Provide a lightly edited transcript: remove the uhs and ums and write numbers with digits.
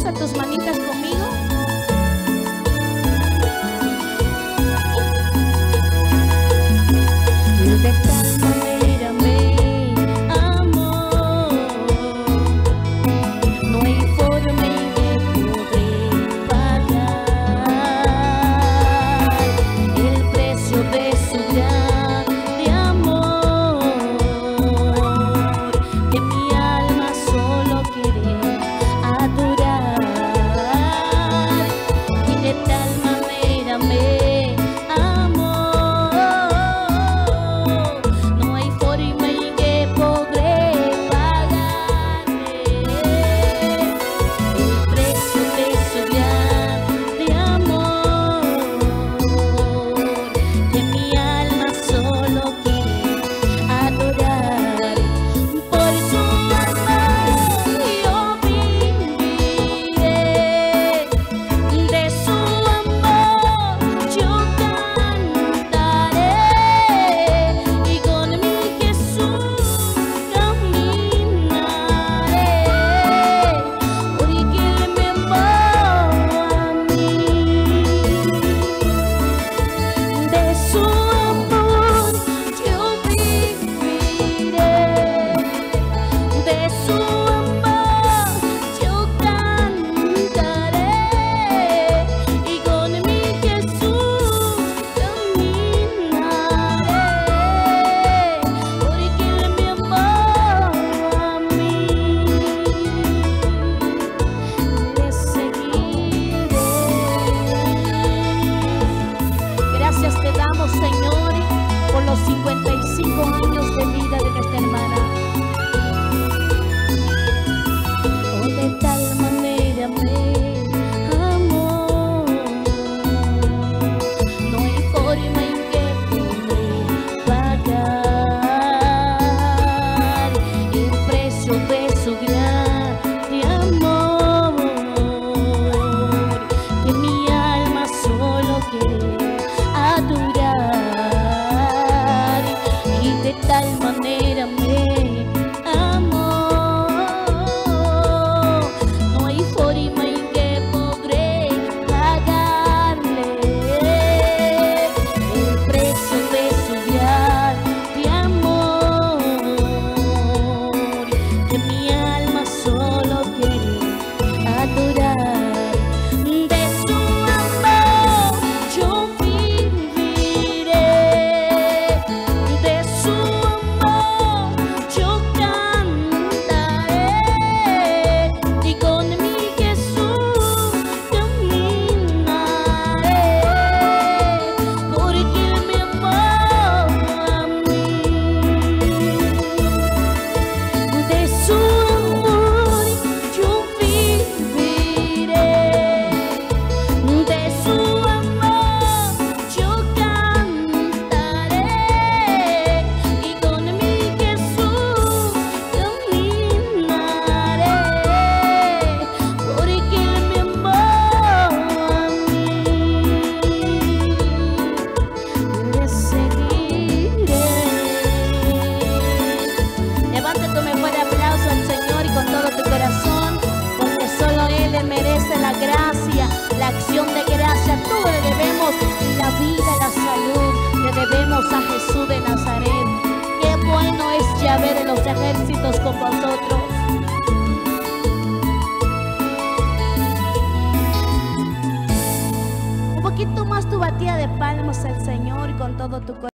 Alza tus manitas conmigo. De tal manera me amó, no hay forma en que podré pagar el precio de su grande amor, que mi alma solo quiere adorar. Y de tal manera me amó, te damos, Señor, por los 55 años de vida de nuestra hermana. Oh, de tal manera me amó, no hay forma en que podré pagar el precio de su grande amor, que mi alma solo quiere adorar. Y de tal manera me amó, no hay forma en que podré pagarle el precio de su grande amor, que mi alma solo quiere adorar. La acción de gracia, todo le debemos, la vida, la salud, le debemos a Jesús de Nazaret. Qué bueno es Yahvé de los ejércitos con vosotros. Un poquito más tu batida de palmas al Señor con todo tu corazón.